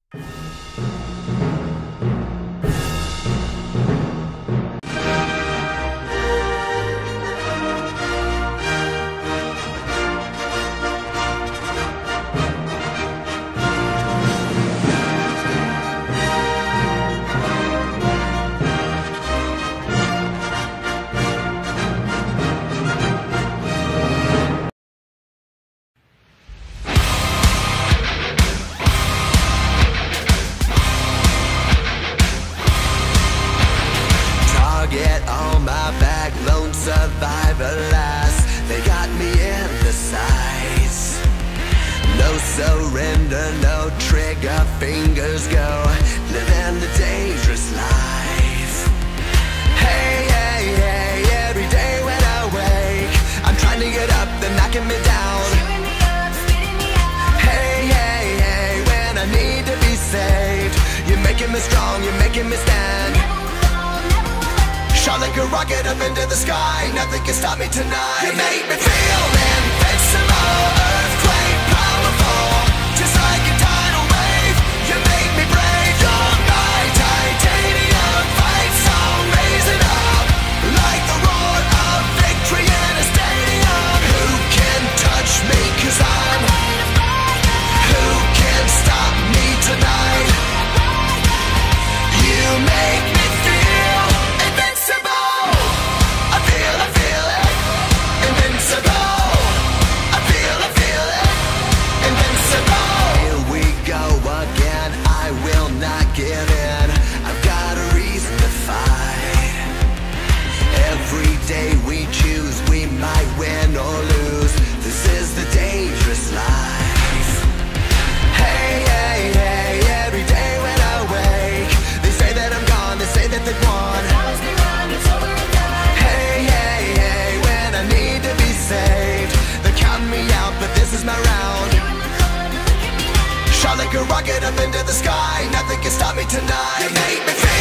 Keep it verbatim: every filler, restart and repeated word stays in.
Get on my back, lone survivor last. They got me in the sights. No surrender, no trigger, fingers go. Living the dangerous life. Hey, hey, hey, every day when I wake, I'm trying to get up, they're knocking me down. Hey, hey, hey, when I need to be saved, you're making me strong, you're making me stand. Shot like a rocket up into the sky, nothing can stop me tonight. You make me feel invincible, earthquake powerful, just like a tidal wave. You make me brave, you're my titanium fight song, raising up like the roar of victory in a stadium. Who can touch me, cause I'm who can stop me tonight? You make me feel invincible. I feel, I feel it. Invincible. I feel, I feel it. Invincible. Here we go again. I will not give in. I've got a reason to fight. Every day we choose, we might win or lose. This is the dangerous life. Hey, hey, hey, every day when I wake, they say that I'm gone, they say that they've won. Hey, hey, hey, when I need to be saved, they're counting me out, but this is my round. Shot like a rocket up into the sky, nothing can stop me tonight. You make me feel